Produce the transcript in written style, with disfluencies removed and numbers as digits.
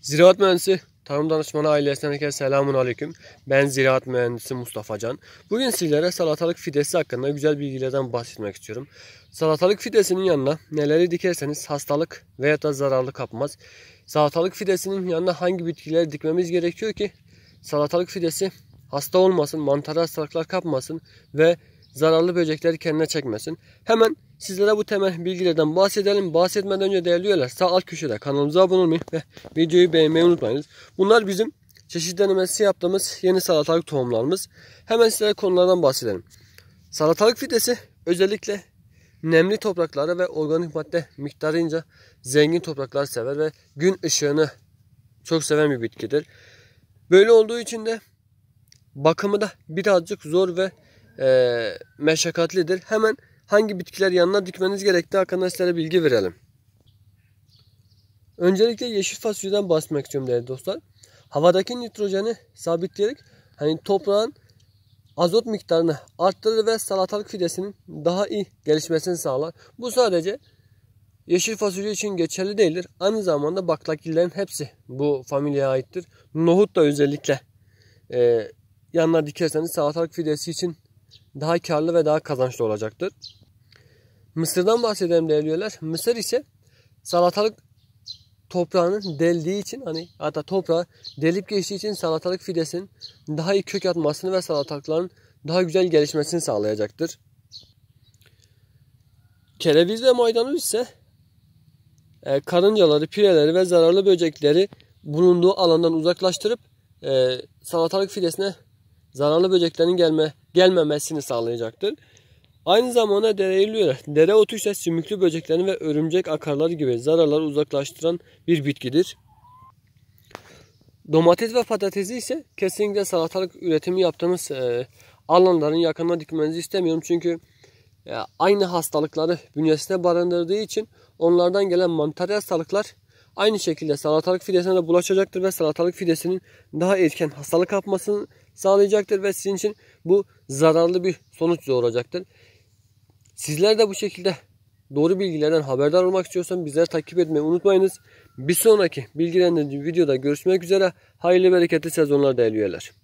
Ziraat mühendisi, tarım danışmanı ailesinden herkese selamun aleyküm. Ben ziraat mühendisi Mustafa Can. Bugün sizlere salatalık fidesi hakkında güzel bilgilerden bahsetmek istiyorum. Salatalık fidesinin yanına neleri dikerseniz hastalık veya da zararlı kapmaz. Salatalık fidesinin yanına hangi bitkileri dikmemiz gerekiyor ki salatalık fidesi hasta olmasın, mantarı hastalıklar kapmasın ve zararlı böcekleri kendine çekmesin. Hemen sizlere bu temel bilgilerden bahsedelim. Bahsetmeden önce değerli üyeler, sağ alt köşede kanalımıza abone olmayı ve videoyu beğenmeyi unutmayınız. Bunlar bizim çeşit denemesi yaptığımız yeni salatalık tohumlarımız. Hemen sizlere konulardan bahsedelim. Salatalık fidesi özellikle nemli toprakları ve organik madde miktarınca zengin toprakları sever ve gün ışığını çok seven bir bitkidir. Böyle olduğu için de bakımı da birazcık zor ve meşakkatlidir. Hemen hangi bitkiler yanına dikmeniz gerektiği hakkında sizlere bilgi verelim. Öncelikle yeşil fasulyeden bahsetmek istiyorum değerli dostlar. Havadaki nitrojeni sabitleyerek toprağın azot miktarını arttırır ve salatalık fidesinin daha iyi gelişmesini sağlar. Bu sadece yeşil fasulye için geçerli değildir. Aynı zamanda baklagillerin hepsi bu familyaya aittir. Nohut da özellikle yanına dikerseniz salatalık fidesi için daha karlı ve daha kazançlı olacaktır. Mısırdan bahsedelim değerli üyeler. Mısır ise salatalık toprağının deldiği için hatta toprağı delip geçtiği için salatalık fidesinin daha iyi kök atmasını ve salatalıkların daha güzel gelişmesini sağlayacaktır. Kereviz ve maydanoz ise karıncaları, pireleri ve zararlı böcekleri bulunduğu alandan uzaklaştırıp salatalık fidesine zararlı böceklerin gelmemesini sağlayacaktır. Aynı zamanda dereotu ise sümüklü böceklerin ve örümcek akarları gibi zararları uzaklaştıran bir bitkidir. Domates ve patatesi ise kesinlikle salatalık üretimi yaptığımız alanların yakınına dikmenizi istemiyorum. Çünkü aynı hastalıkları bünyesine barındırdığı için onlardan gelen mantar hastalıklar aynı şekilde salatalık fidesine de bulaşacaktır ve salatalık fidesinin daha erken hastalık kapmasını sağlayacaktır ve sizin için bu zararlı bir sonuç doğuracaktır. Sizler de bu şekilde doğru bilgilerden haberdar olmak istiyorsanız bizleri takip etmeyi unutmayınız. Bir sonraki bilgilendirici videoda görüşmek üzere. Hayırlı bereketli sezonlar değerli üyeler.